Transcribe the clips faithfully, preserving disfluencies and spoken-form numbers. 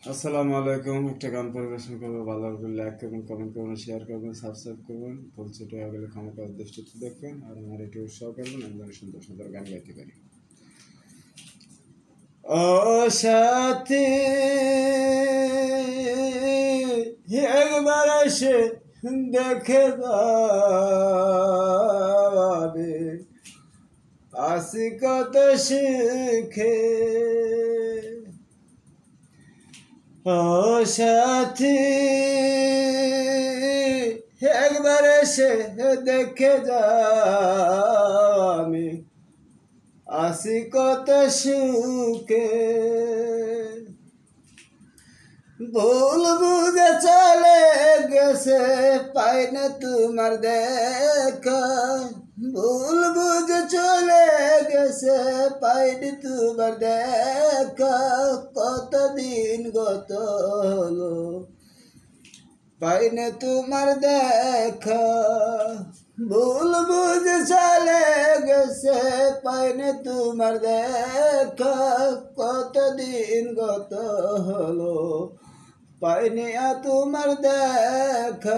আসসালামু আলাইকুম। একটা গান পরিবেশন করবো, ভালো লাগলে লাইক করবেন, কমেন্ট করবেন, শেয়ার করবেন, সাবস্ক্রাইব করবেন। ভুল ছোট হয়ে গেলে ক্ষমা করে দৃষ্টিতে দেখবেন আর আমার একটু উৎসাহ করবেন, আমি যেন সুন্দর সুন্দর গান গাইতে পারি। ও সাথী, একবার এসে দেখে যাবে, আসি কত শিখে। ও সাথী, একবার এসে দেখে যাবি, আসি কত সুখে। ভুল বুঝে চলে গেছে, পাই না তোমার দেখা। ভুল বুঝে চলে গেছে, পাইনি তোমার দেখা। কতদিন গত হলো, পাইনি তোমার দেখা। ভুল বুঝে চলে গেছে, পাইনি তোমার দেখা। কতদিন গত হলো, পাইনি তোমার দেখা।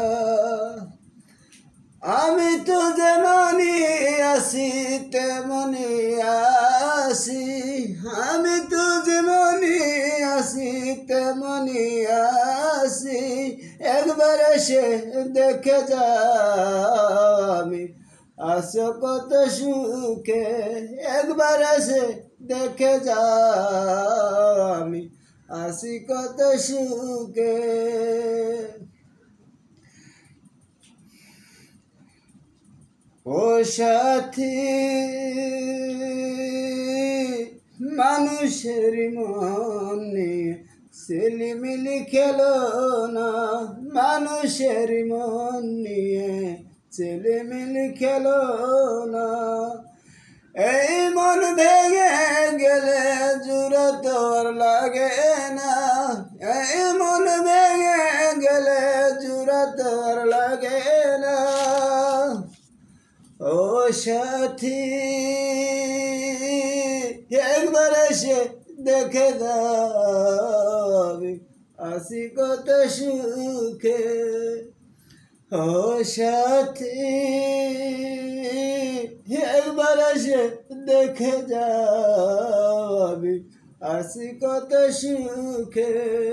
আমি তো যেমনই আছি তেমনই আছি, আমি তো যেমনই আছি তেমনই আছি। একবার এসে দেখে যাবি, আসো কত সুখে। একবার এসে দেখে যাবি, আসি কত সুখে। ও সাথী, মানুষের মন নিয়ে ছেলেমিলি খেলো না। মানুষের মন নিয়ে ছেলেমিলি খেলো না। এই মন ভেঙে গেলে জোড়া তোর লাগে না। এই মন ভেঙে গেলে জোড়া তোর লাগে না। ও সাথী, একবার এসে দেখে যাবি, আসি কত সুখে। ও সাথী, একবার এসে দেখে যাবি, আসি কত সুখে।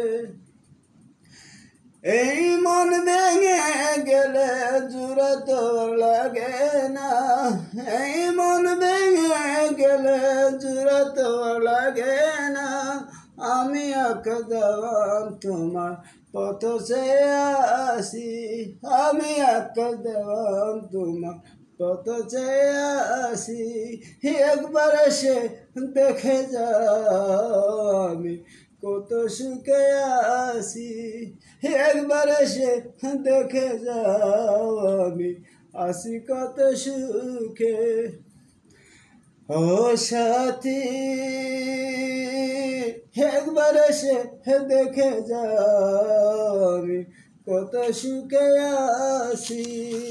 এই মন ভেঙে গেলে জোড়া তোর লাগে না। এই মন ভেঙে গেলে জোড়া তোর লাগে না। আমি আঁকা দেওয়ান তোমার পথ সে আসি, আমি আঁকা দেওয়ান তোমার পথ সে আসি। একবার এসে দেখে যাবি, কত সুখে আসি। একবার এসে দেখে যাবি, আসি কত সুখে। ও সাথী, একবার এসে দেখে যাবি, কত সুখে আসি।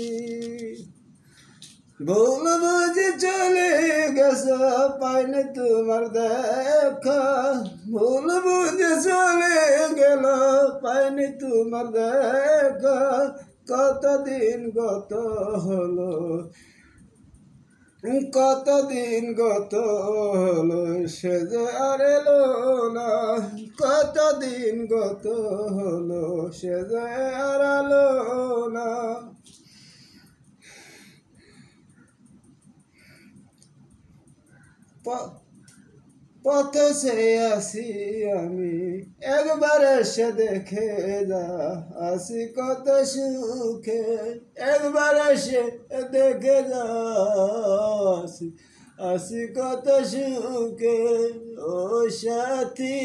ভুল বুঝে চলে গেছো, পাইনি তোমার দেখা। ভুল বুঝে চলে গেল, পাইনি তোমার দেখা। কতদিন গত হলো, কতদিন গত হলো, সে যে আর এলো না। কতদিন গত হলো, সে যে আর এলো না। পথে সে আসি আমি, একবার এসে দেখে যা, আসি কত সুখে। একবার এসে দেখে যা, আসি আসি কত সুখে। ও সাথী,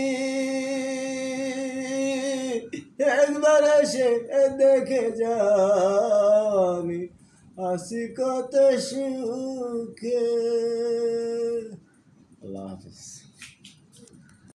একবার এসে দেখে যা, আমি আসি কত সুখে। আল্লাহ হাফিজ।